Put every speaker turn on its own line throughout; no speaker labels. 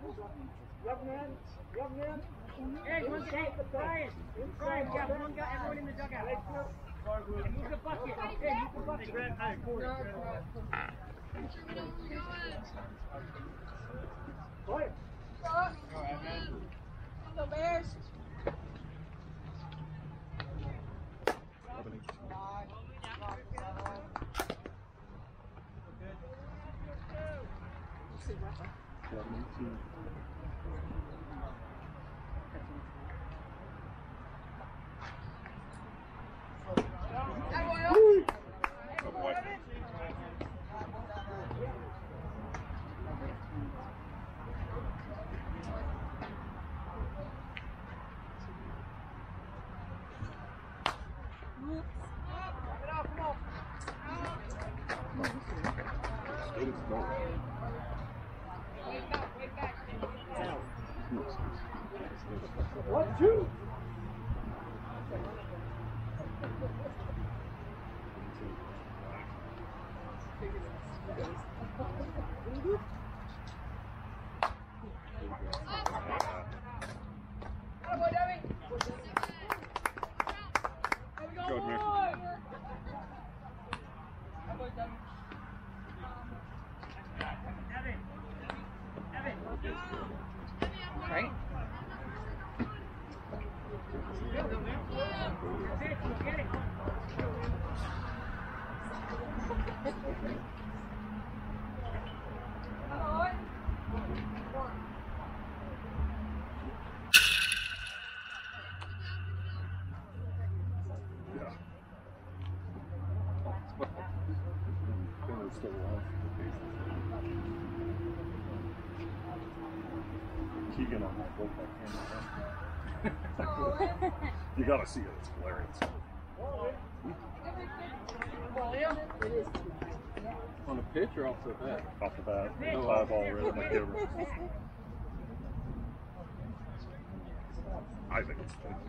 Young man. Hey, one guy, Brian, we got one guy, everyone in the dugout. Move the bucket. Hey, move the bucket.
Go Bears.
What, two?
Good, man.
Right?
Keegan on that boat camera. You gotta see it, it's hilarious.
On the pitch or off the bat?
Off the bat, five ball right in my camera. I think it's good.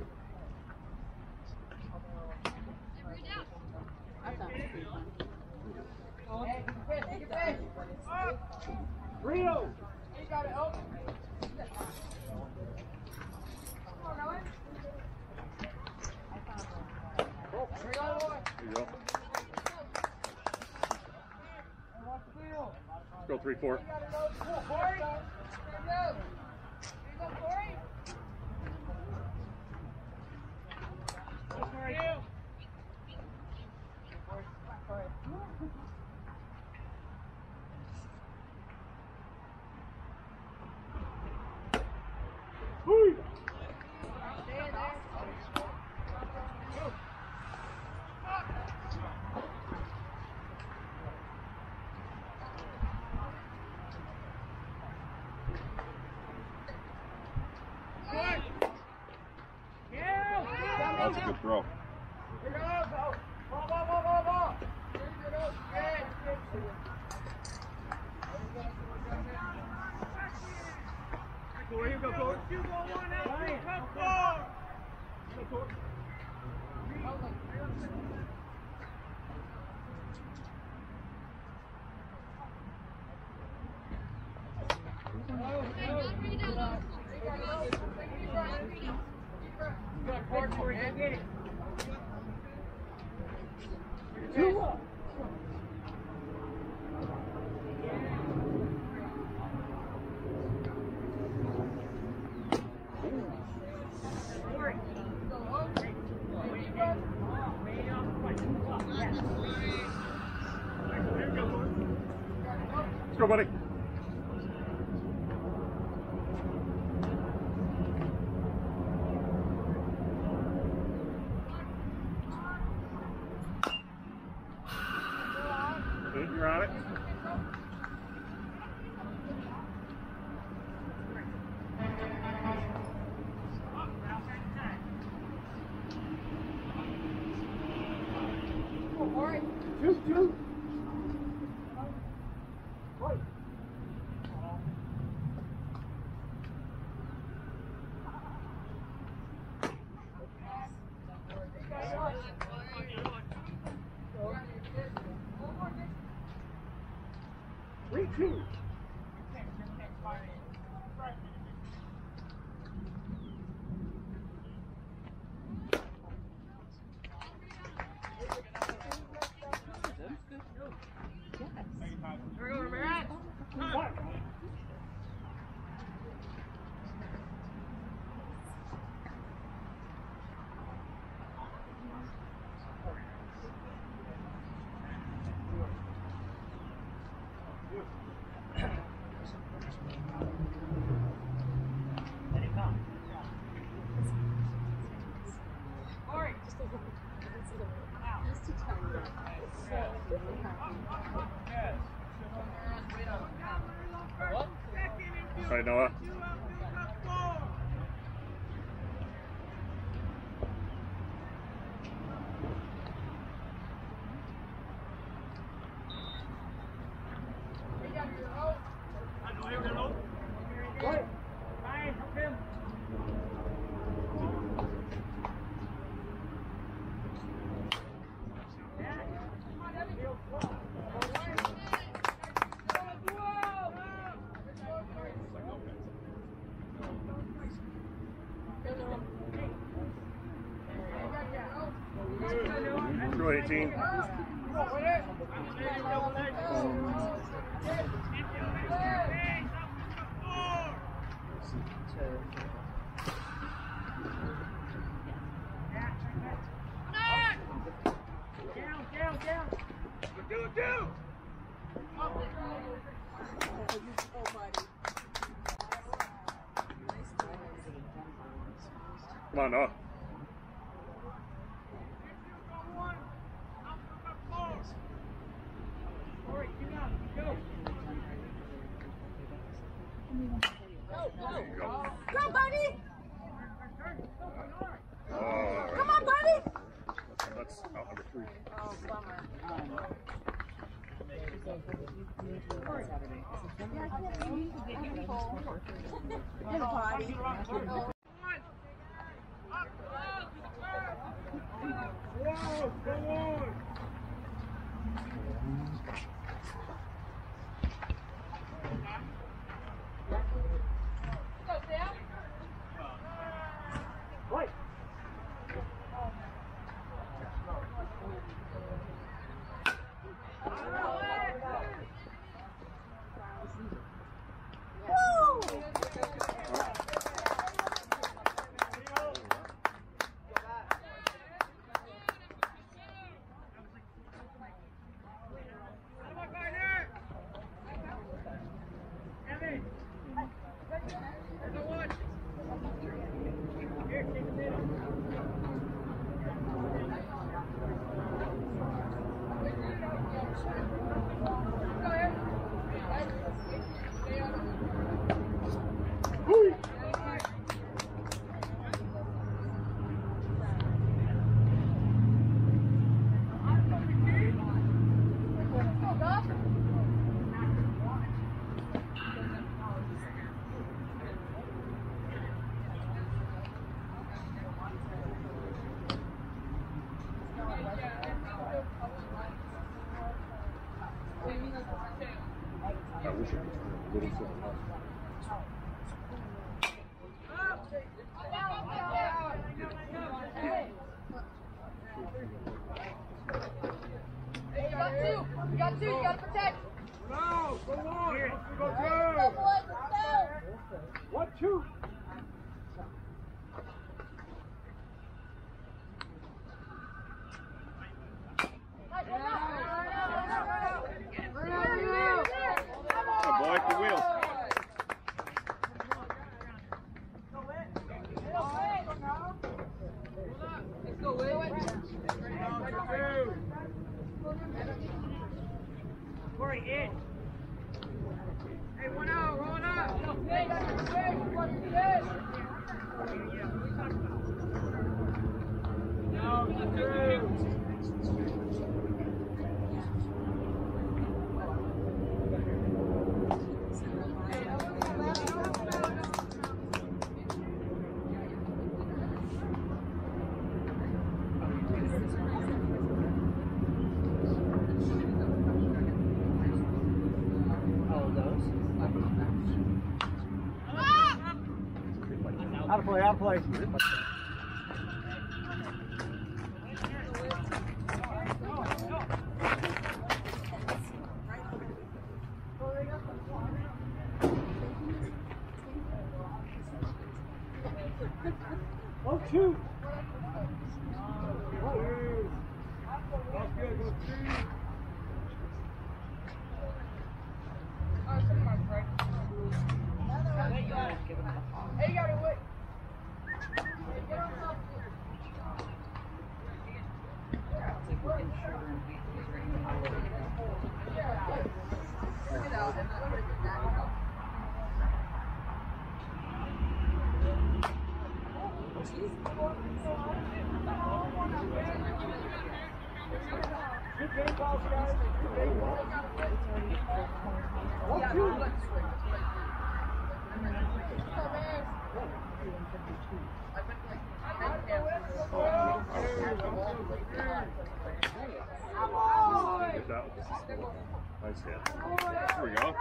Rio!
You got it, oh.
There you go. Let's go 3-4. That's a good throw.
Here you go, Coach. You go one out. Get it. 2-1.
Let's go, buddy. You're on it. Two. Right. Three, two. Sorry, Noah. Go 18. Come on, Noah.
Go, buddy! Come on, buddy!
That's out number 3.
Oh, bummer.
Whoa, come on!
You got two, you got to protect.
No, go on. Here, go two. 1, 2.
Good boy, good wheels.
Let's go, Will.
Corey, in. Hey, 1-0, rolling up.
Hey, that's your thing. What you did.
No, not through.
Ah!
Out of play, out of play. Oh, shoot!
Hey, you gotta wait.
Nice hit. There we go.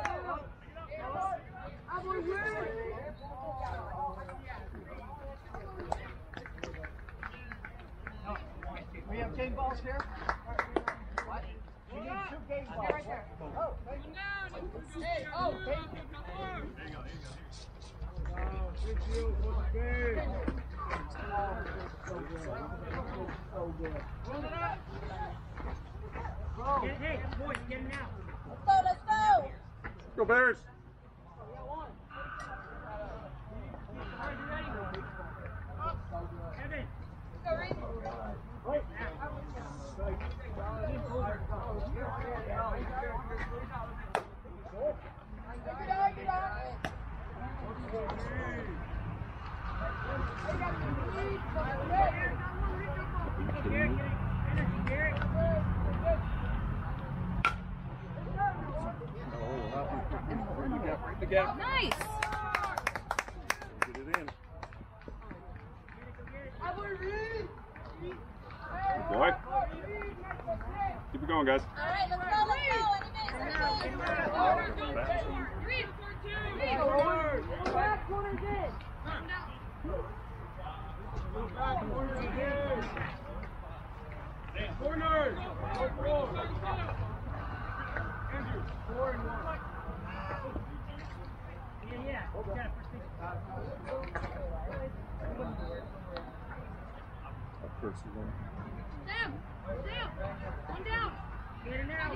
We have game balls here? What? We need 2 game balls. Right there. Oh, hey, oh, hey. So good. Hey, boys, get him now.
Let's go.
Go Bears.
Evan.
Go, Reed.
Wait.
Get on.
Nice.
Get it in. Good boy. Keep it going, guys.
All right, let's go.
Back corner again. Corner. Andrew, 4 and 1. Yeah.
Sam, one down.
Get it now.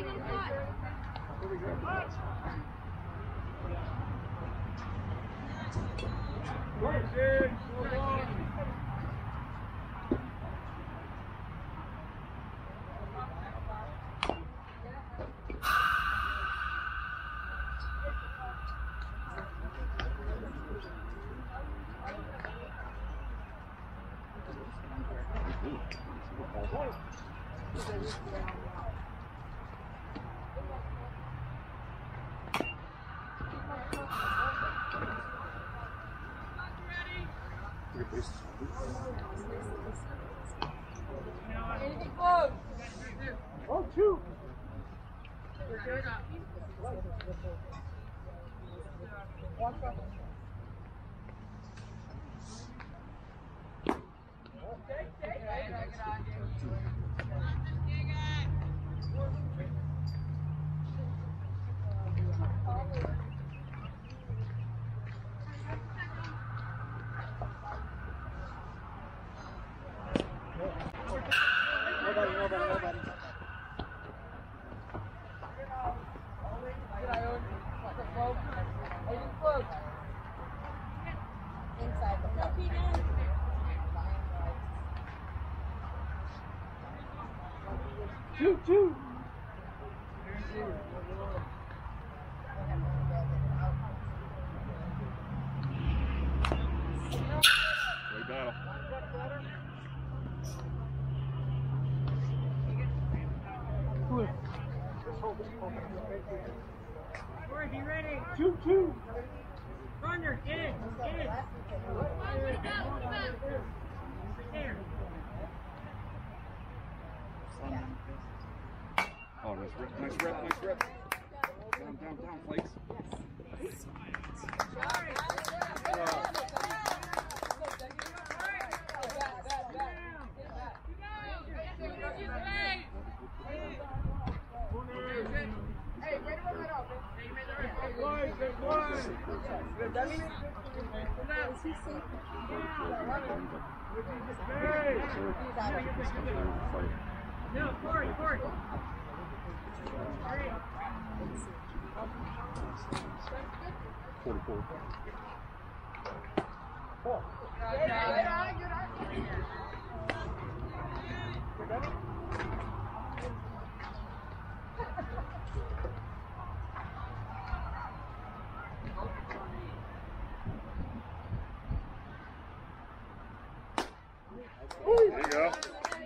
Anything close.
Oh, 2. Nobody.
Inside.
Two.
Great battle.
Corey, be ready. 2-2. Runner, get it. There.
Oh, nice rep. Down, Flakes.
No, Corey.
44. There you go.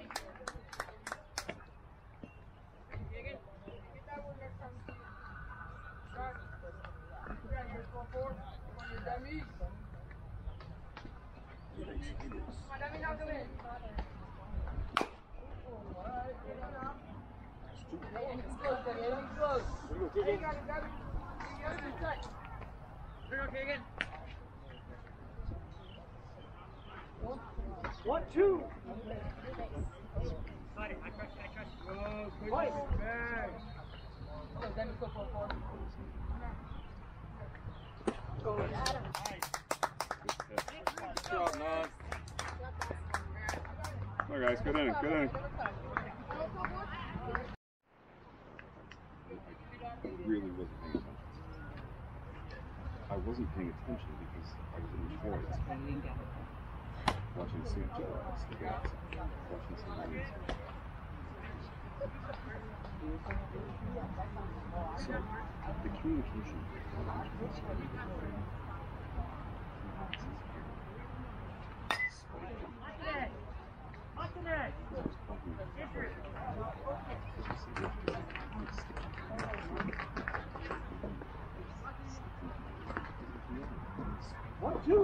One, two. I trust you. Oh, good bag.
Good job, Nas. All right, guys, good inning. I really wasn't paying attention. I wasn't paying attention because I was in the forest. Watching St. John's, the guys. Watching St. John's. So, the communication.
One, two.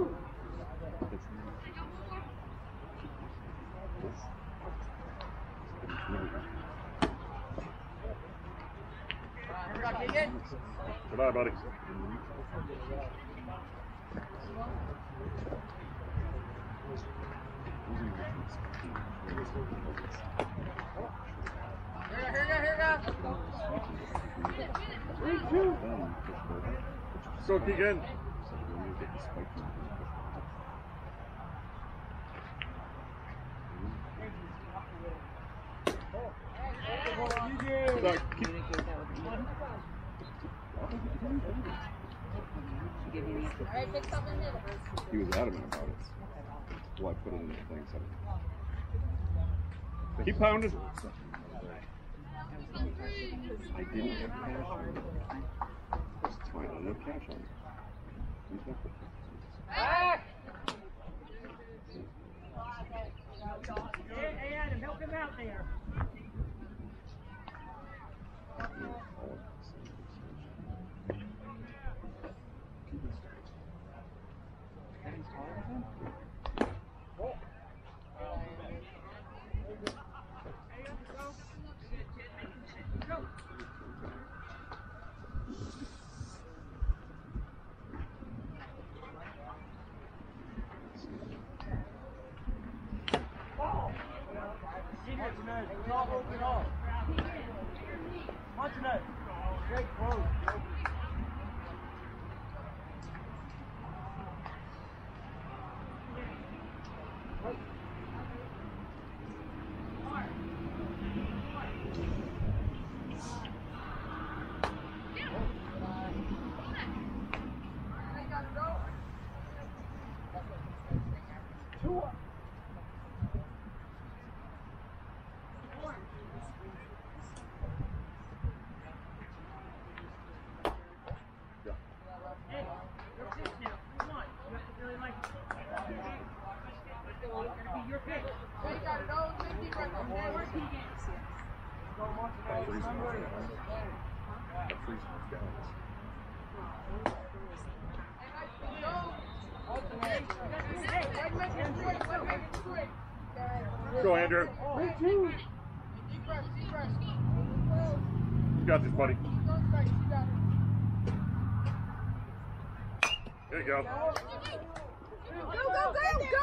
Goodbye, buddy. Go, Keegan. He was adamant about it. Well, I put it in the thing. So. Keep pounding. I didn't have cash on me. It's fine. I didn't have cash on me.
Hey, Adam, help him out there.
Go, Andrew. You got this, buddy. There you go.
Go, buddy, go!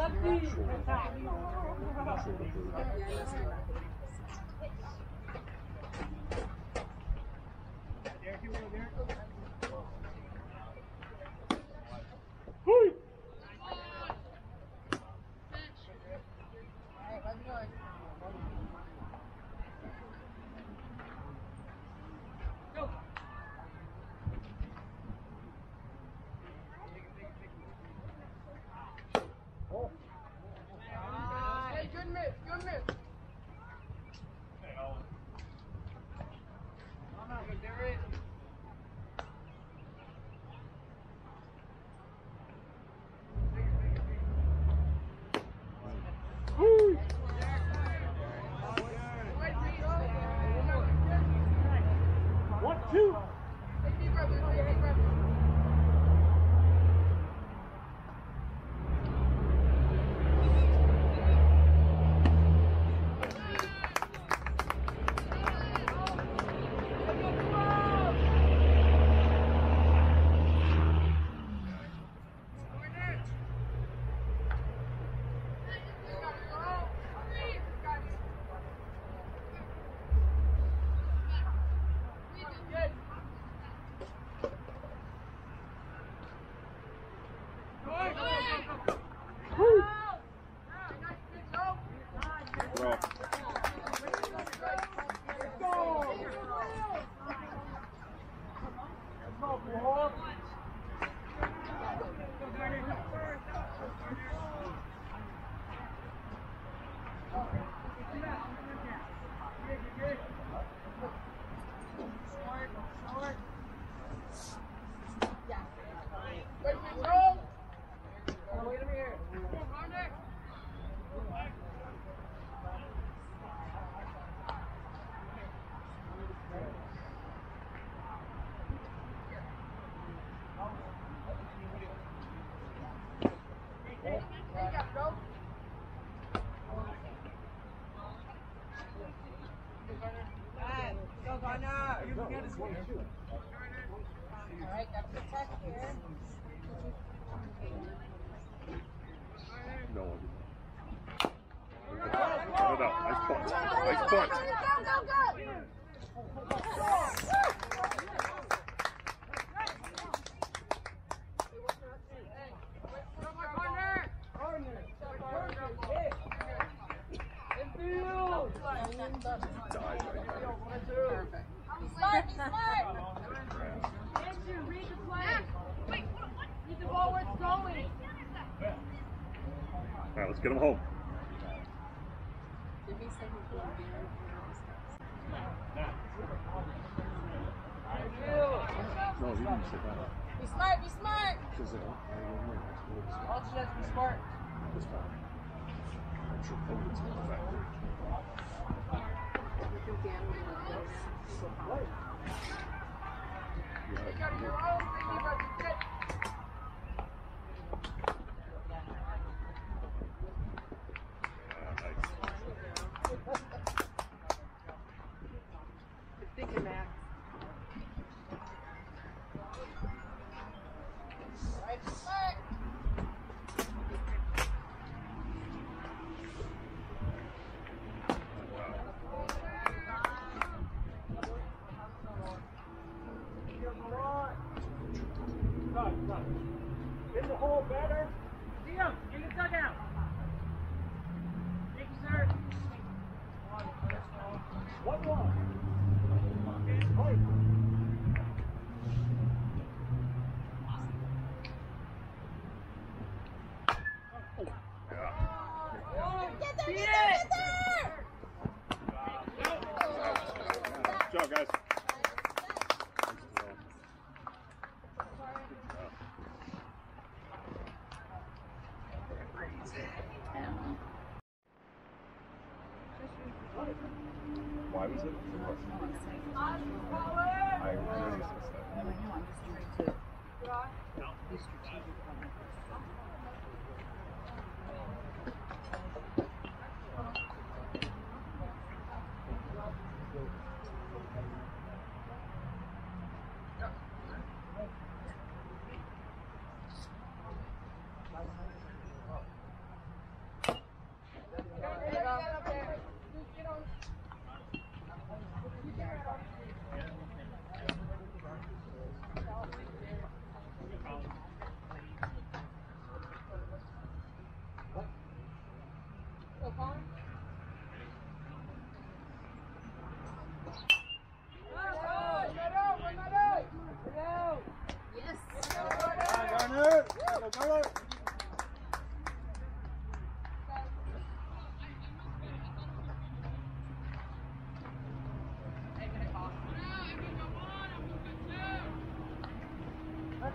Get him home. No, you didn't say that.
Be smart, be smart.
Also, let's be smart.
This time. I'm sure Pennington's in the back there.
In the hole better. See him in the dugout. Thank you, sir. 1-1. Right.
Get there,
Beat
get
it.
there, get there!
Good job, guys.
Why was it? I really sense that.
No, I know. I'm just trying to be strategic on my question.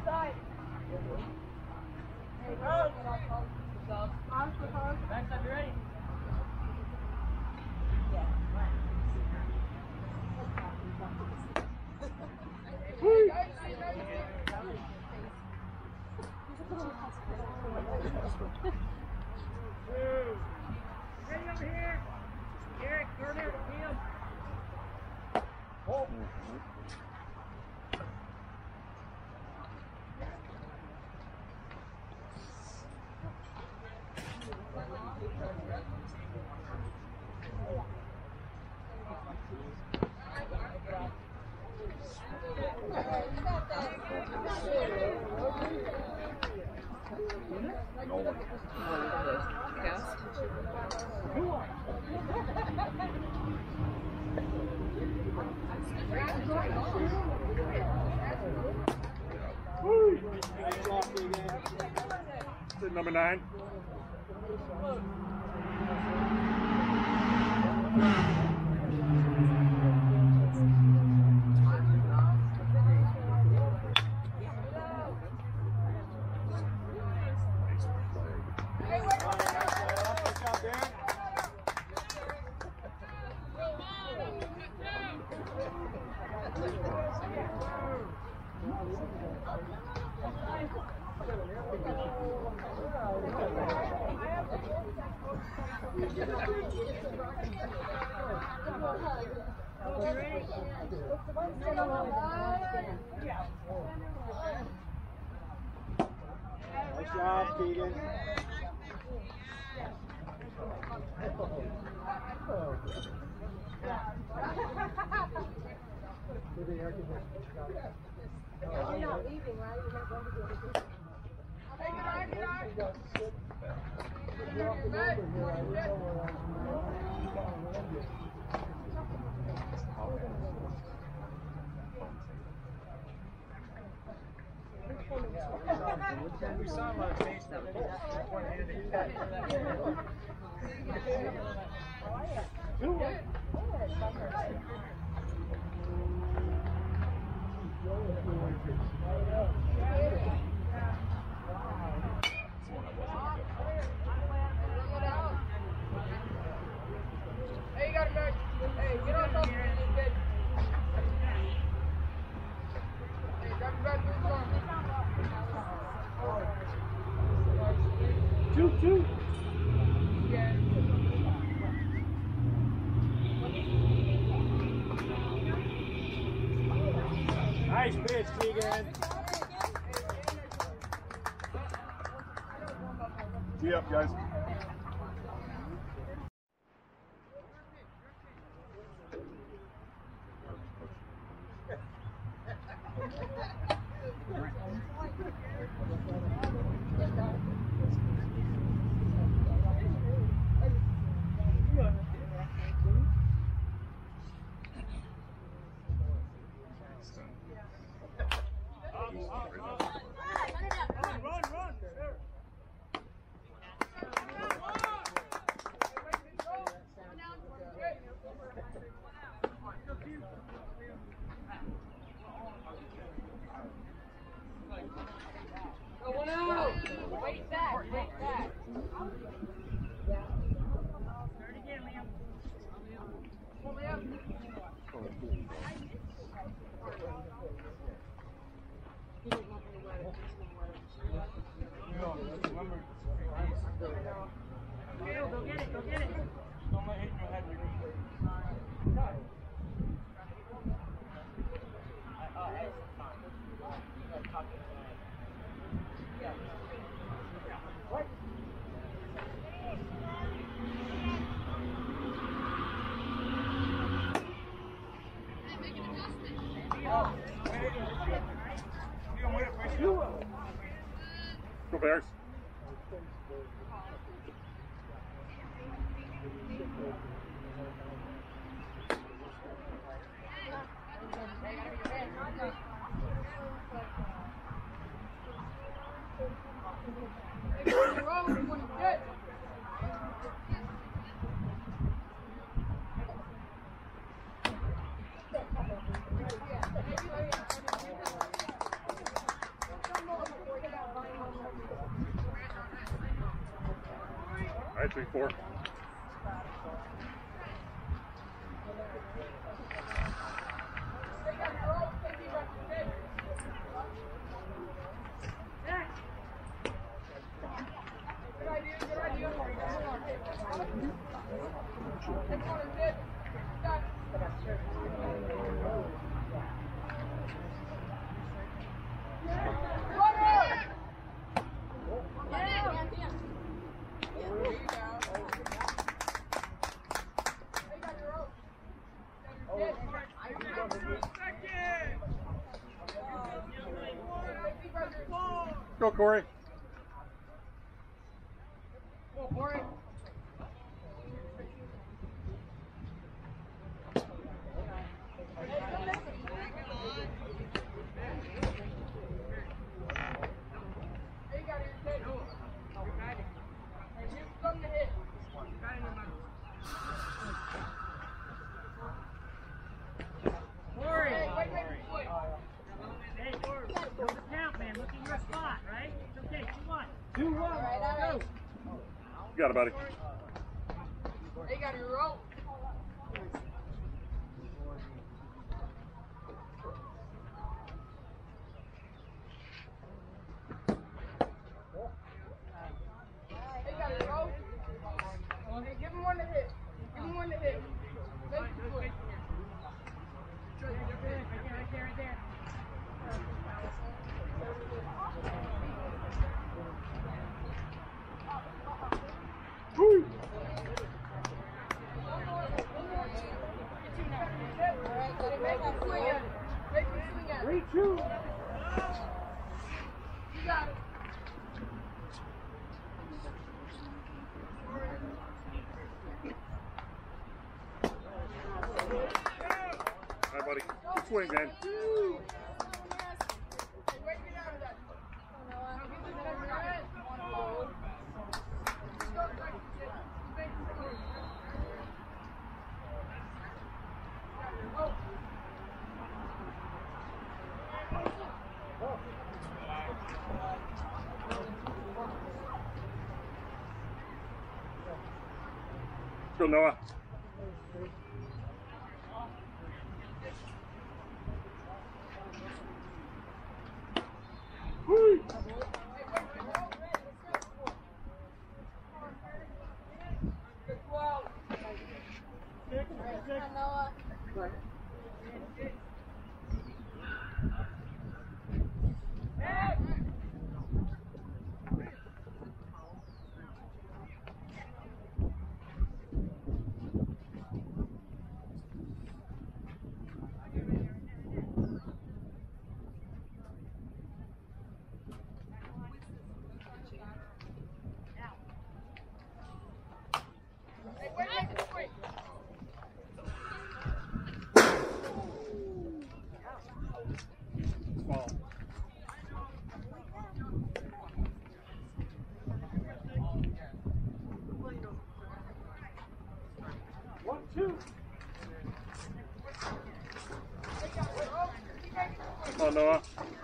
Outside.
Backside, you ready? Ready over here. Eric, Gardner, Liam. Oh.
Number 9.
Nice job, Keegan.
You're not leaving, right? You're not going to do anything.
We saw him on the face that was one-handed catch.
Hey, you got it back. Hey, get on top of it. Hey, grab your back, move on.
2-2.
Yeah.
Nice pitch, Keegan.
Tee up, guys.
Wait back, wait back.
Start again, Liam.
Come on, Liam.
Go get it, go get it.
Don't let it hit your head.
Go Bears. 3-4. Go, Corey.
Go, Corey.
You got it, buddy.
They got your rope. They got your rope. Okay, give him one to hit. Give him one to hit. Make it quick.
Right there.
Woo!
Reach you.
You got it.
All right, buddy. Good swing, man. Go, Noah. Woo! Ball.
One, two.
Come on, Noah.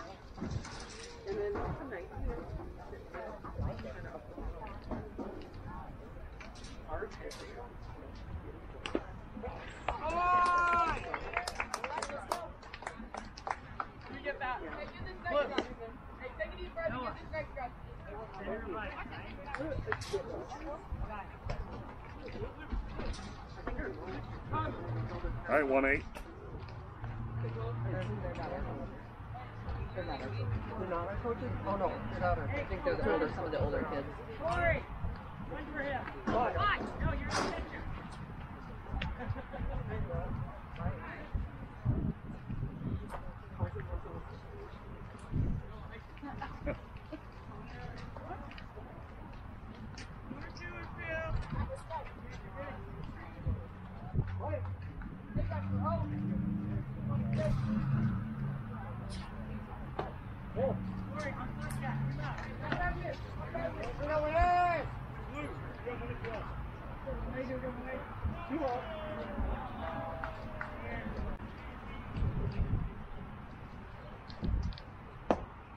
Get that. Hey, get this next guy. Hey, take a deep breath and get this next guy.
All right, 1-8.
They're not our coaches? Oh no, they're not our. I think they're some of the older kids.
Corey, one for him. What? No, you're the pitcher.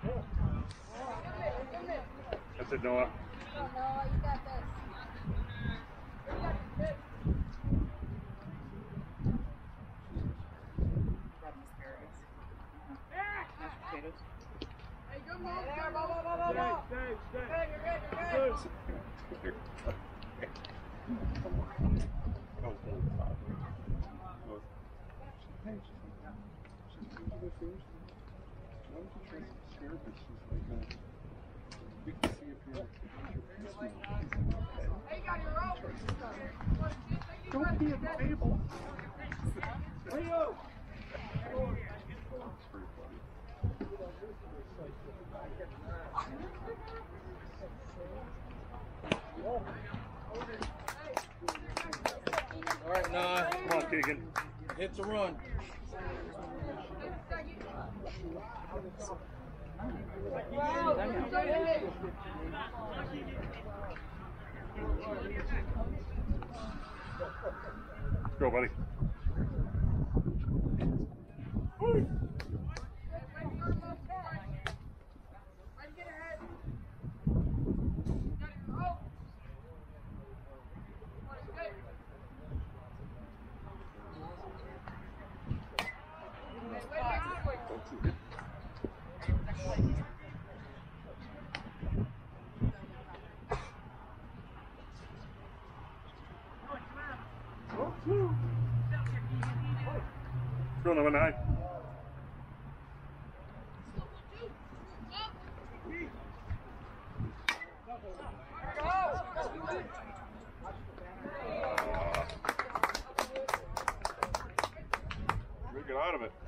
That's it, Noah.
No, you got this.
wasn't paying attention. Come on. I was really tired. Hey, she's doing the things. Why don't you try some scared? But she's like, we can see if you're
Hey, got your rope.
don't be a table.
Leo!
It's pretty funny.
All right, nah.
Come on, Keegan.
Hits a run.
Go, buddy. Go, number 9. We get out of it.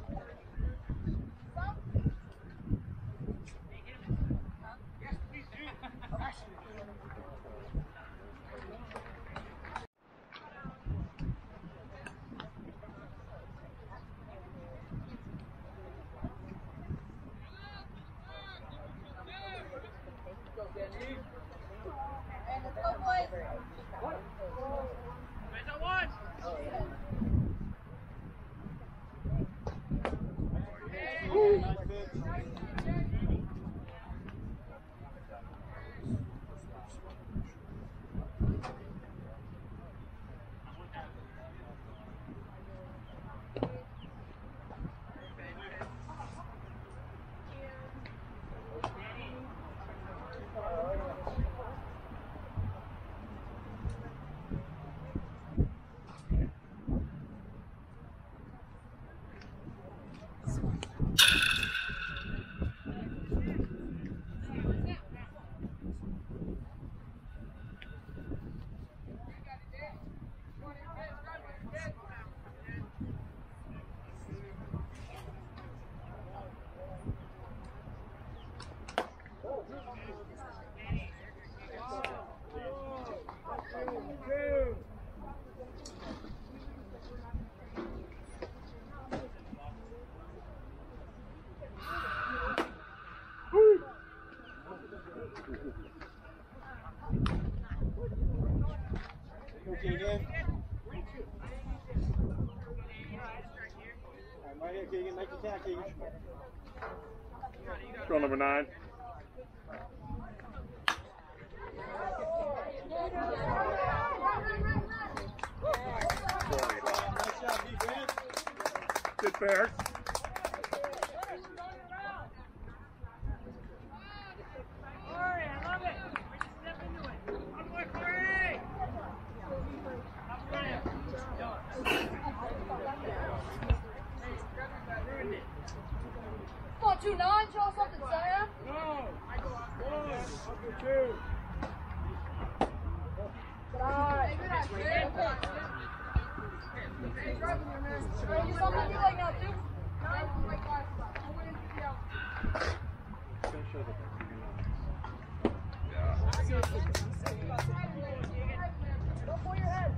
Keegan. Right here, Keegan. Make the tag, Keegan.
Go, number 9.
Nice job, defense.
Good fair.
Corey, I love it. We just step into it. One more, Corey. Up front. Ruined it.
Come on, 2-9, show us something, Sam.
No.
Hey, good eye, Sam. Hey, driving there, man. Hey, you something you like now, too? No, like last time. I went into the out. Don't pull your head.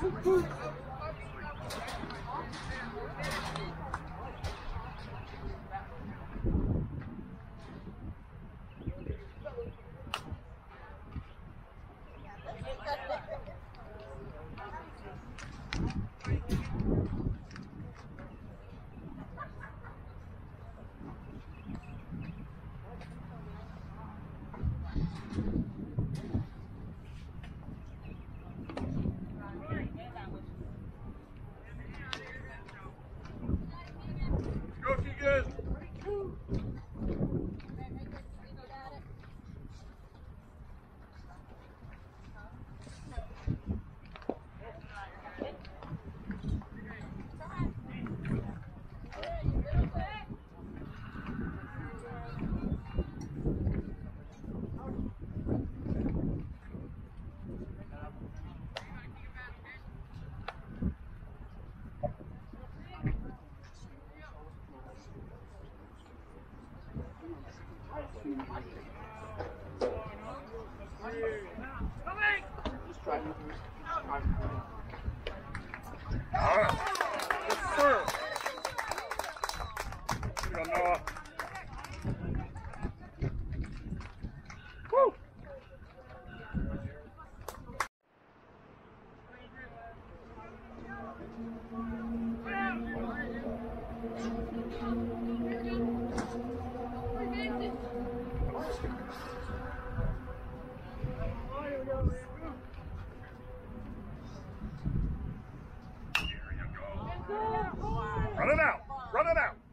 Run it out! Run it out!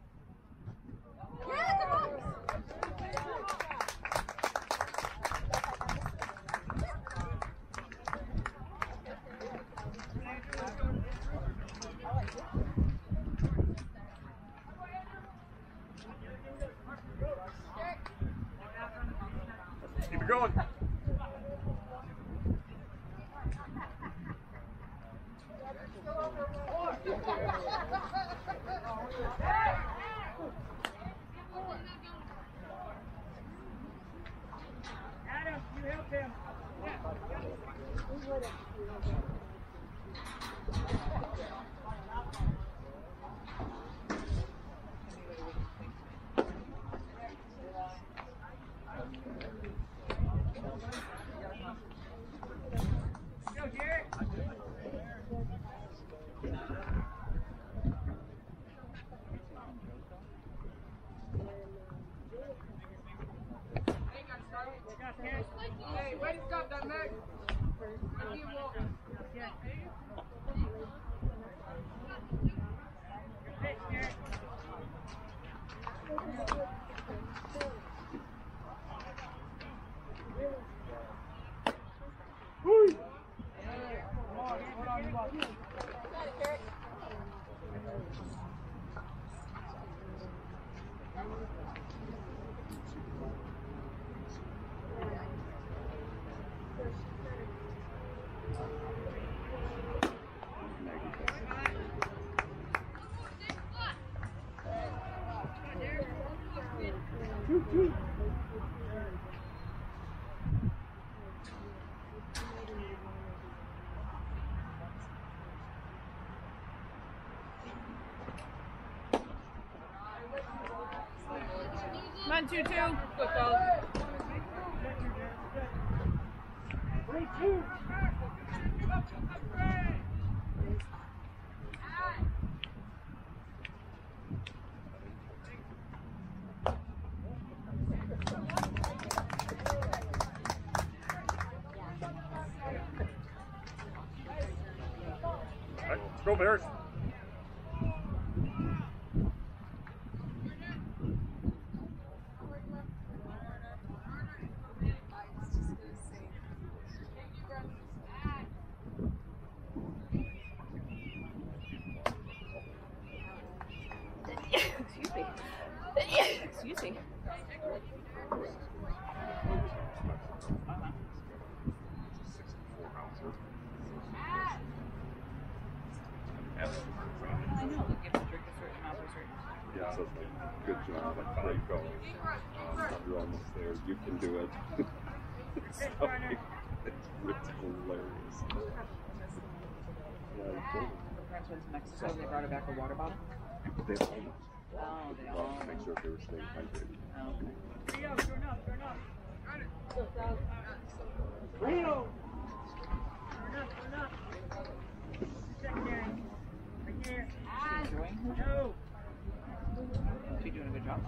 Keep it going.
Adam, you help him. Go, Jared.
Hey, way to stop that, Mac.
Pitch, Jared.
Come on, 2-2.
Good, fellas.
All right, let's go, Bears.
Excuse me. Excuse me. I know, they give to drink a certain amount of certain.
Yeah, so good job. Great going. You're almost there. You can do it. it's hilarious.
Friends went to Mexico and they brought her back a water bottle.
They almost.
Oh, they
Well,
all.
to make sure they were staying hydrated.
Oh, okay.
Rio, turn up, turn up.
Rio!
Turn up, turn up. Secondary. Right there.
She's enjoying her.
No.
She's doing a good job.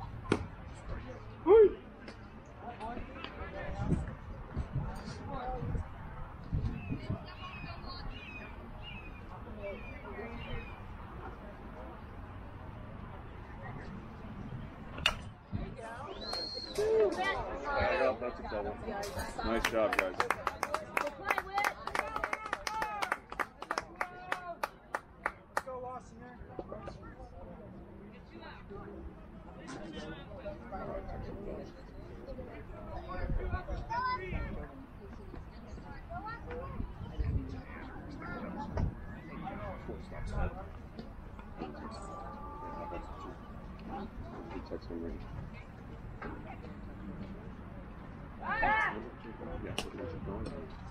That's a double. Nice job, guys.
Go, Lawson, there.
Text me range. Yeah, so where's it going?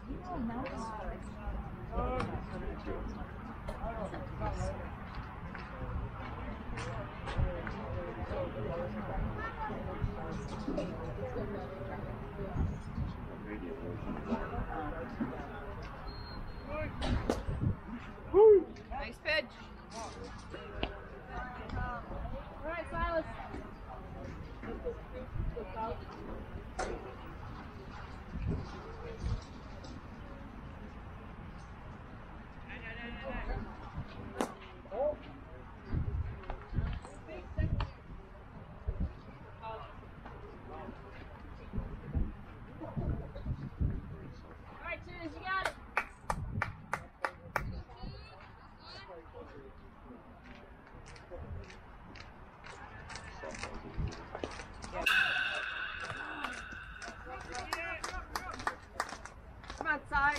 Nice pitch.
All right, Silas. All right, Tunes, you got it. Come on, side.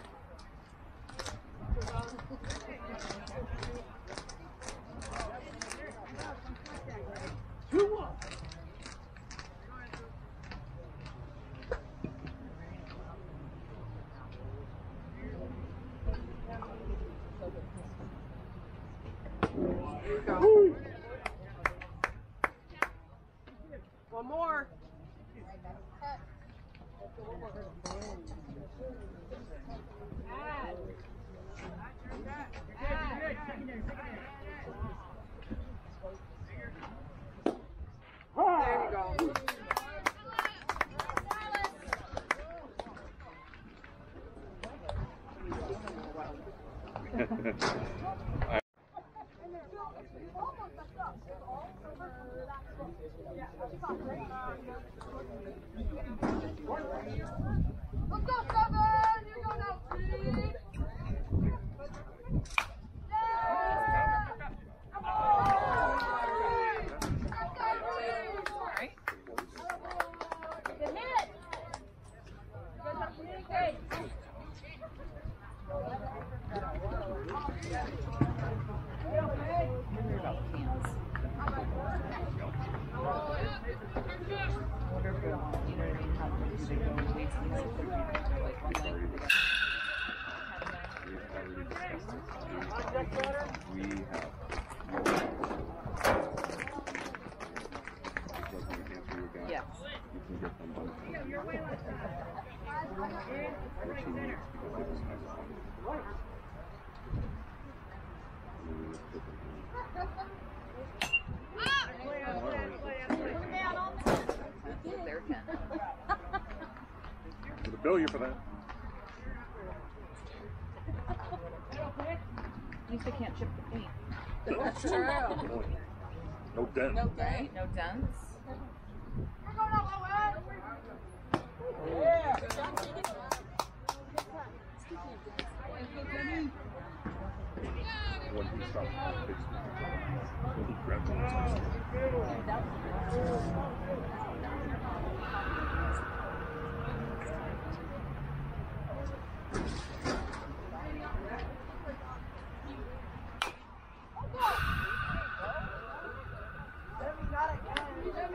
One more. Add.
Good, secondary, secondary.
There you go. Let's go, Seven! You go now, please!
Alright.
Good hit! You guys have to communicate.
Worry about cans. I wonder if they want, you know what I mean? How do they go and wait and like put them together like one night?
We have.
Yeah.
You can get them both. 14 weeks because they don't have one.
They're 10.
Gonna bill you for that.
At least they can't chip the paint.
That's true.
No dent.
No dent. No dents.
We're going out, Owen!
When he stops fixing he grabs it.
Seven got it.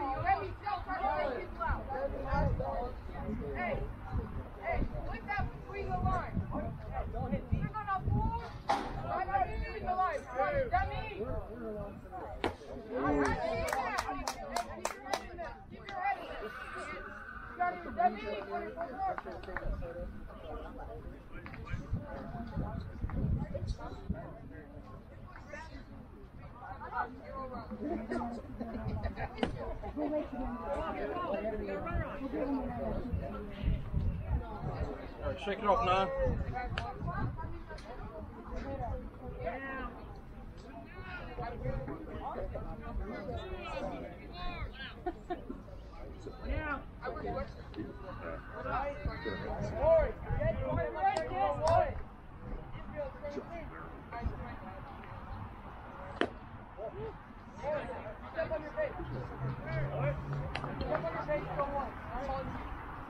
All right, shake it off now.
Yeah.
Step on your face. Step on your face, go one. That's all you need.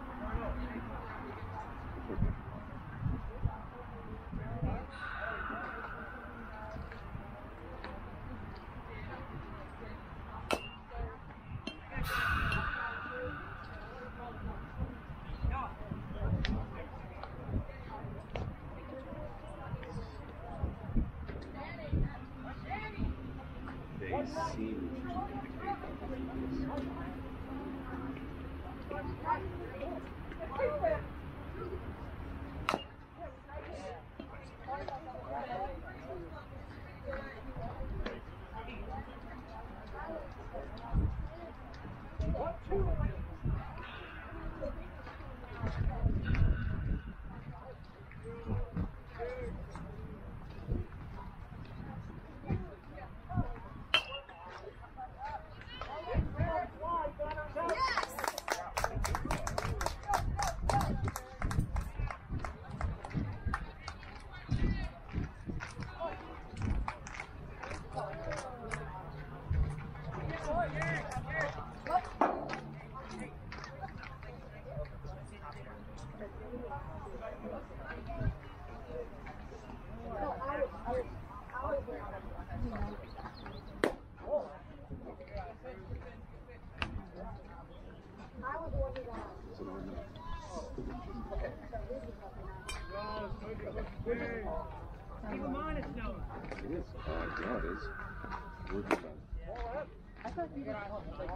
Keep him honest, Noah.
It is. Yeah, it is. We're good then.
I thought you were on the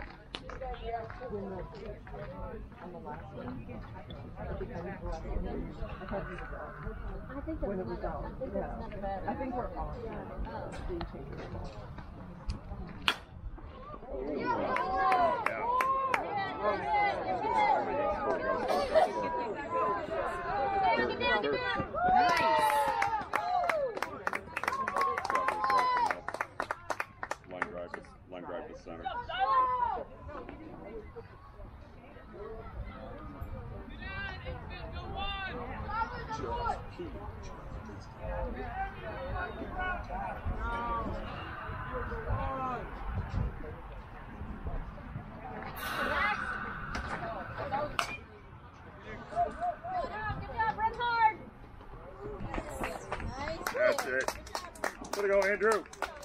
last one. I think when it was out. I think that's not bad. I think we're on.
Line drive to center. That's it. Way to go, Andrew.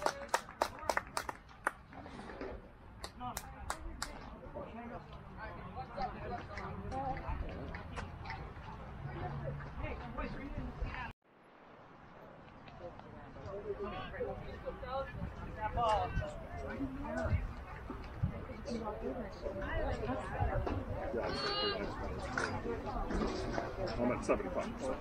I'm at 75%.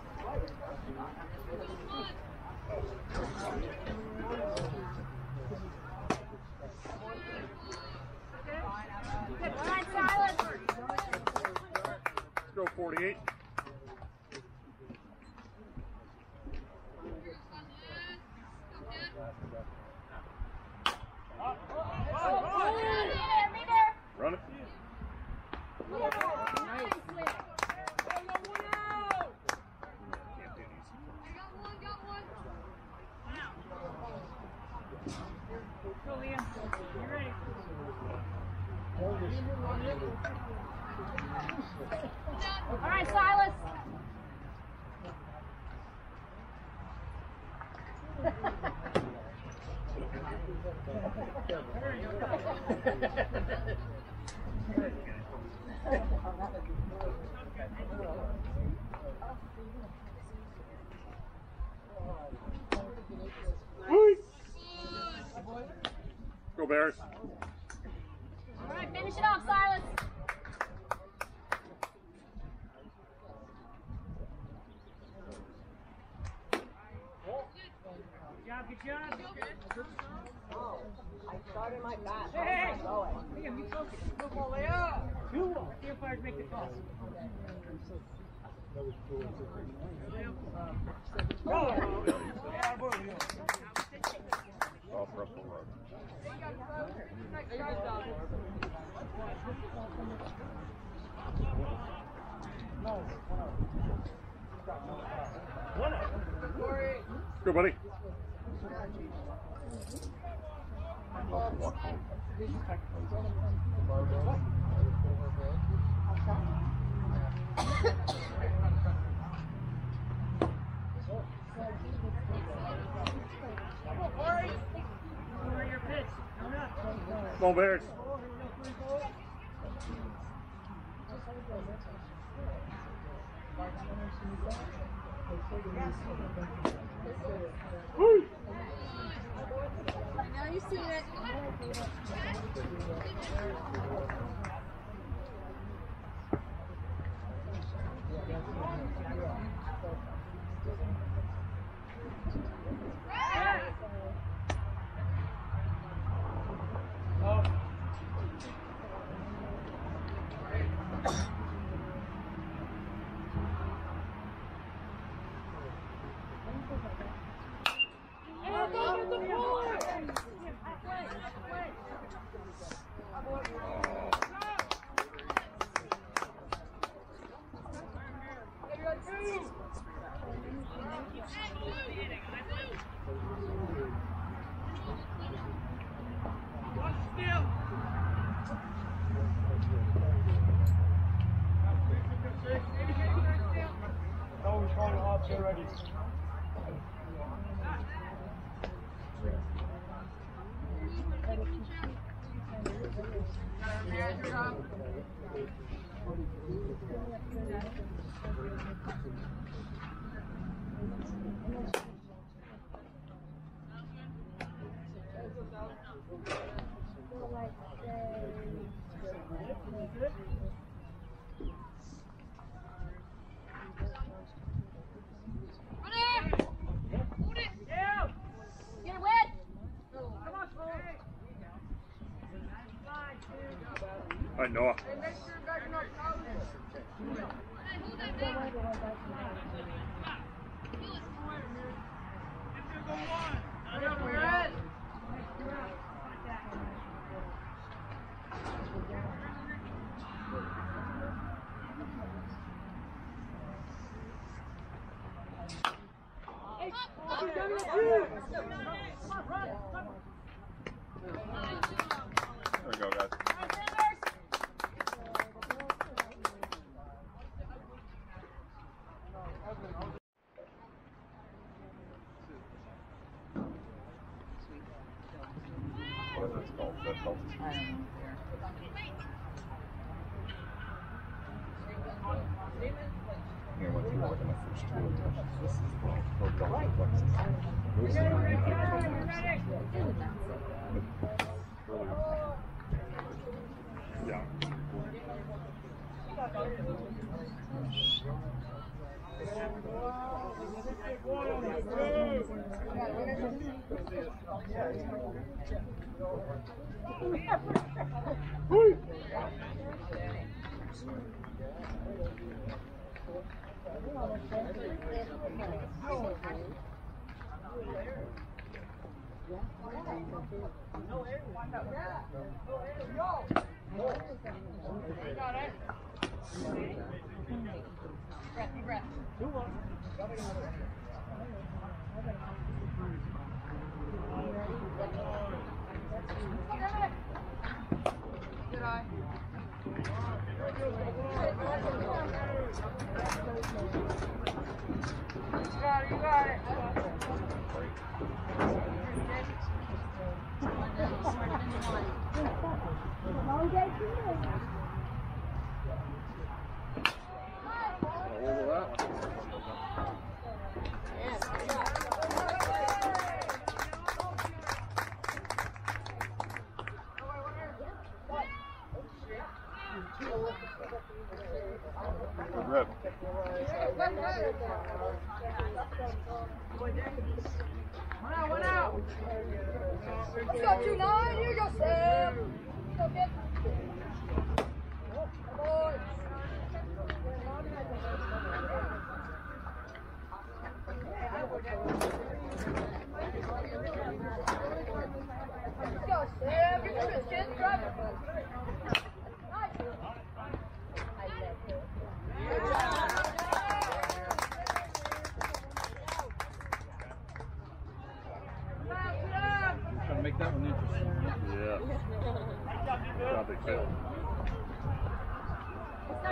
Let's go 48. Run it.
Go, Liam. You ready?
All right, Silas.
Go Bears.
All right, finish it off, Silas.
The umpires make the call.
Off Russell Road. Go, buddy. Walk home. Come on, Bears. Woo!
Now you see it.
I know. There we go, guys. What is it called? That called? Yeah, went through like in the first two of them. This is for golf flexes. Those are yeah. Rip.
One out. Let's go, 2-9. Here you go, Sam. Go get.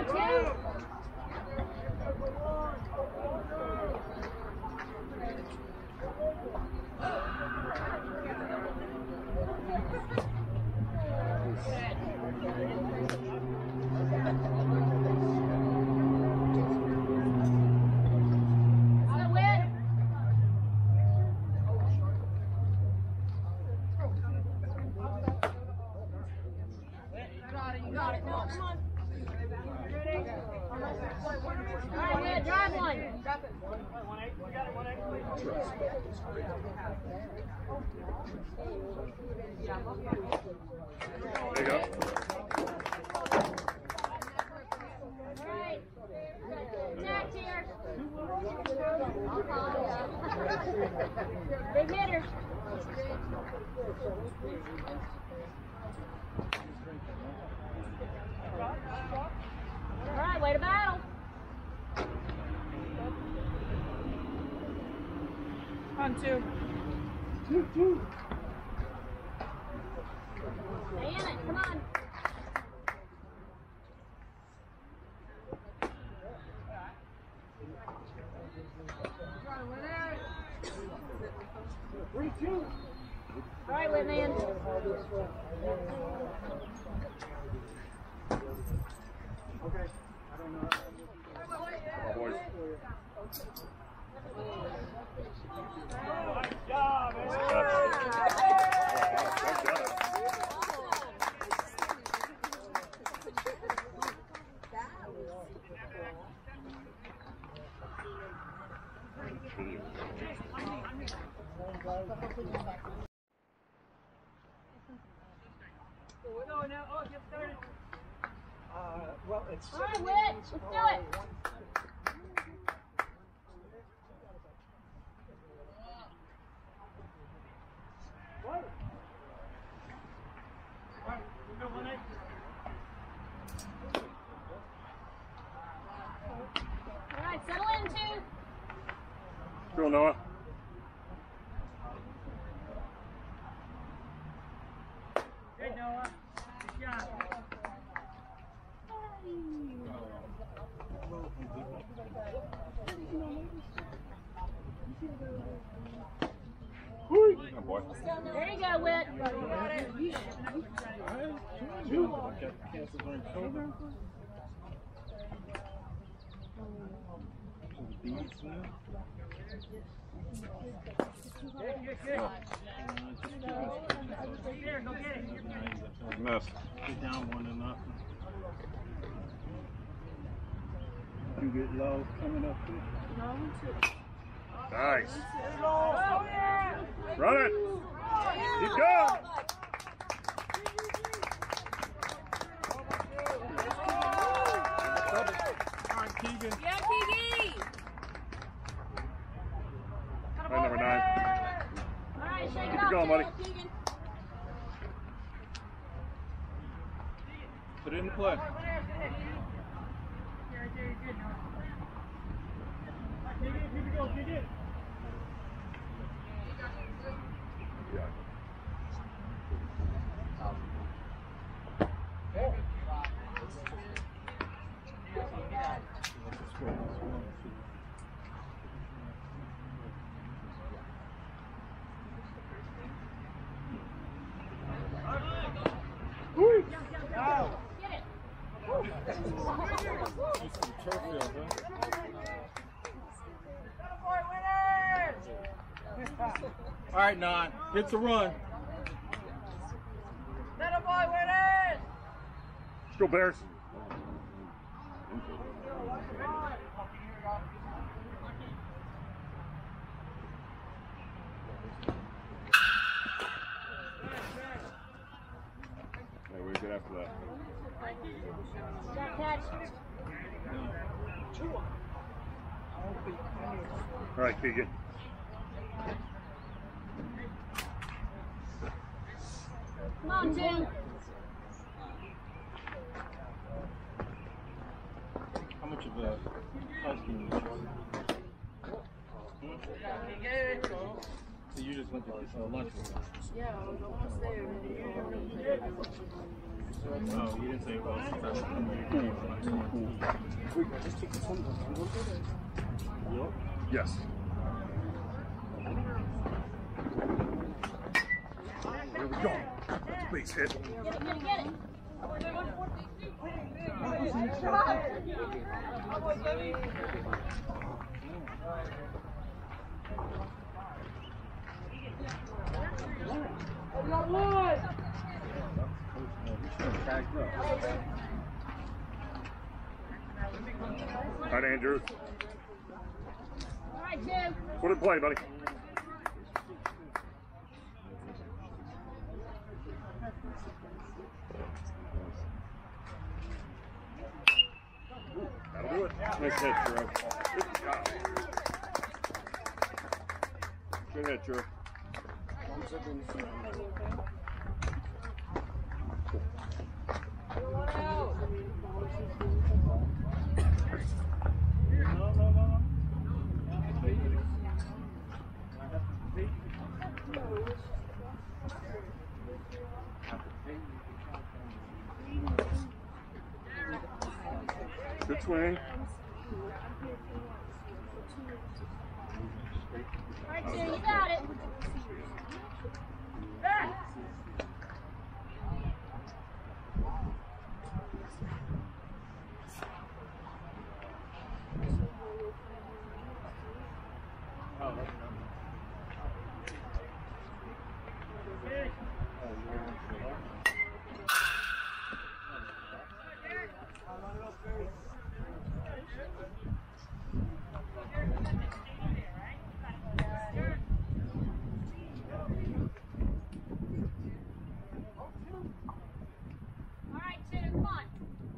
two.
There you go.
Big hitter. All right, way to battle.
On two.
Stay in it, come on. All right, Whitman.
Oh, boys.
Well, it's
All right, Whit, let's do it. All right, settle in, two.
Go, Noah.
Good, Noah. Good job.
Oh, boy.
There you go, Whit.
Here, go get it.
Miss.
Get down 1-0.
You get low coming up here.
Nice. Run it. Keep going.
All right, Keegan.
Yeah, Keegan.
Line number 9.
All right, shake it
Keep
off,
going, buddy.
Keegan.
Put it in play. All right, 9. Hits a run.
Little boy, winners!
Let's go, Bears. Hey, we're good after that.
That catch.
All right, Keegan.
Come on, two.
How much of a ice cream did you want? So you just went to lunch with us?
Yeah, I was almost there.
Oh, you didn't say it was.
Yes. Here we go. Base hit.
Get it, get it.
All right, Andrew.
All right, Jim.
Put it in play, buddy. That'll do it. Nice hit, Drew. Good job. Good hit, Drew. Good swing.
All right, Jim, you got it. All right, Jim, come on.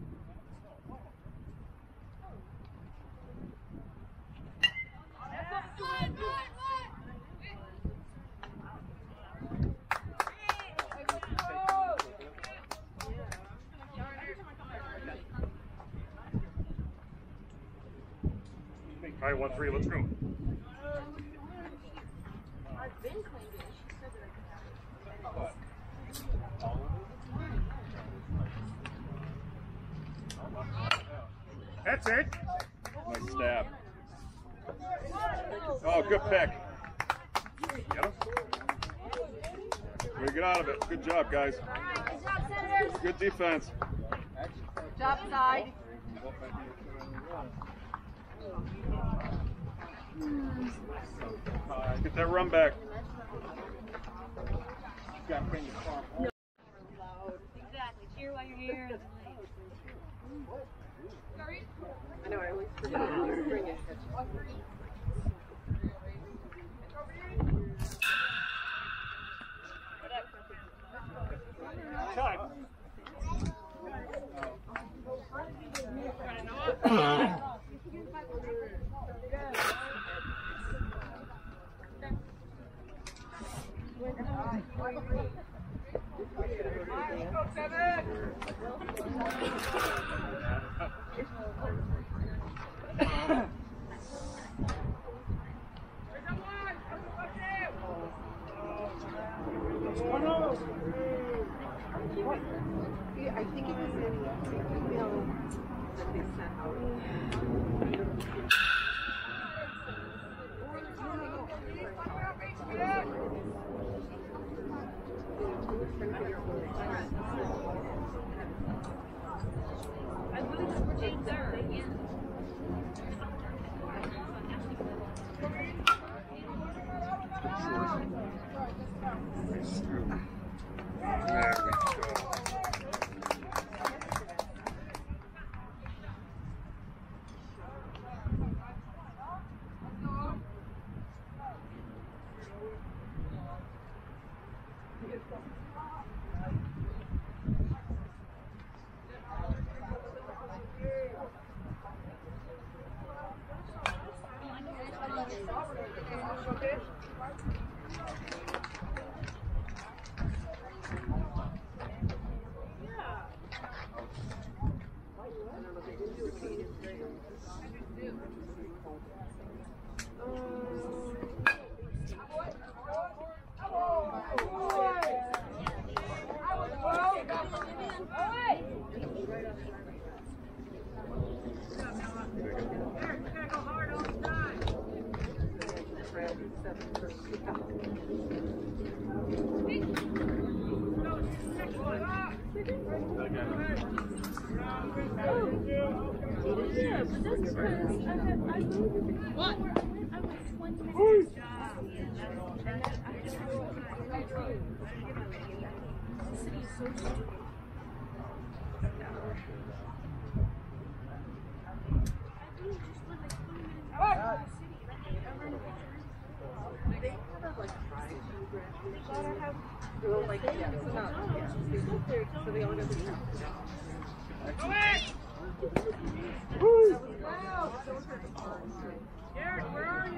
All right, 1-3, let's go. That's it. Nice stab. Oh, good pick. Get him. Way to get out of it. Good job, guys.
All right, good job, Senators.
Good defense.
Job side.
Get that run back.
Exactly. Cheer while you're here.
I know, I always forget to bring it. I think it was in the email that they sent
I moved for James Earl. Yeah.
There we go.
Oh,
What?
Eric, where are you?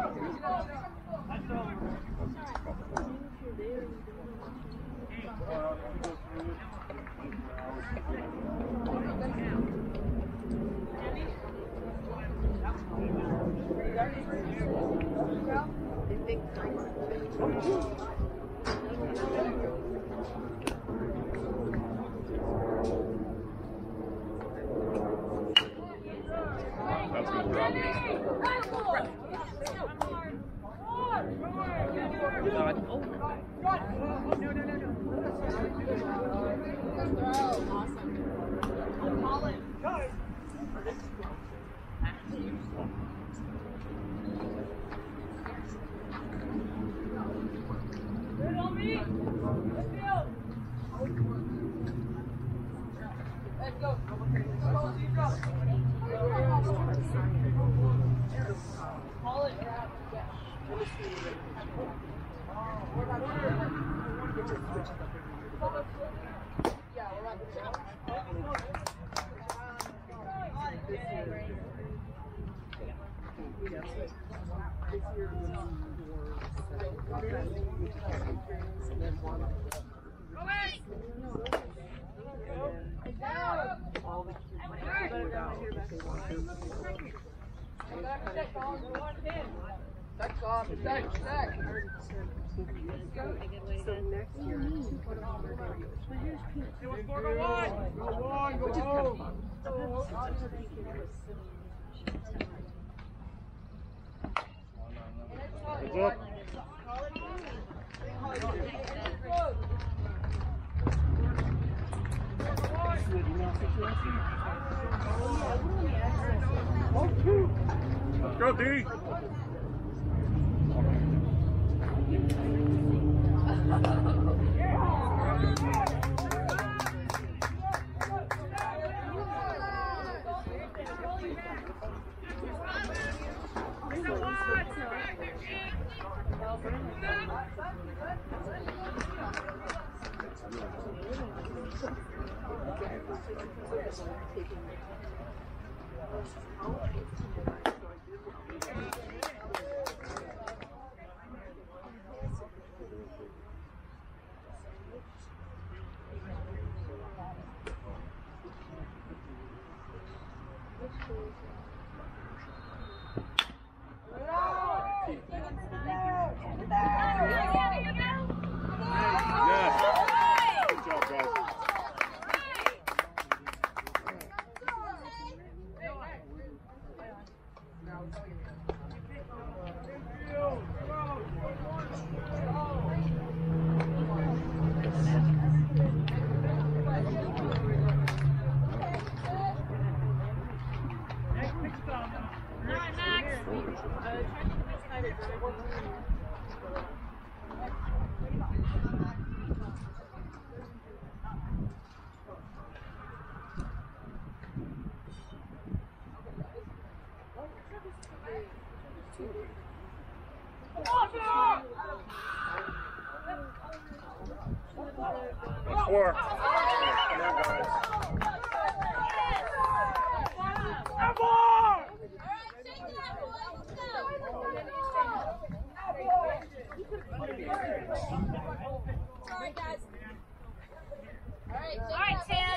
So next year,
Let's go, D. Work. Come on, guys. Come on!
Sorry, guys. All right, Tan.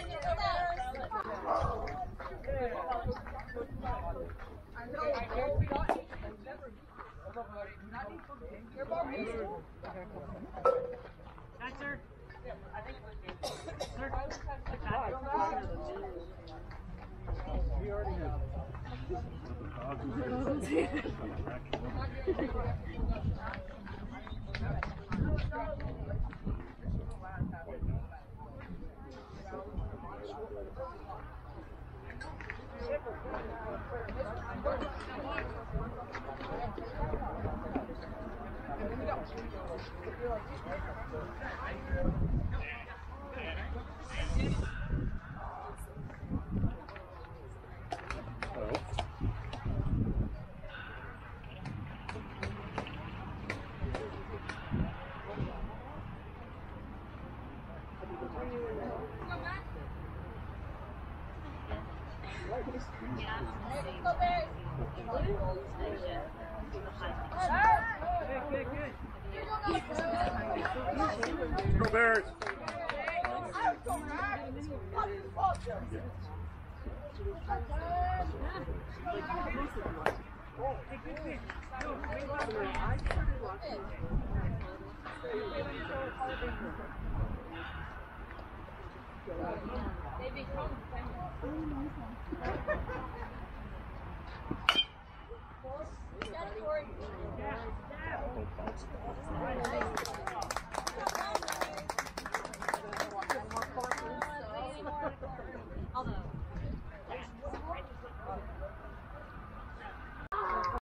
We already have.
Go Bears!
Got it, Corey.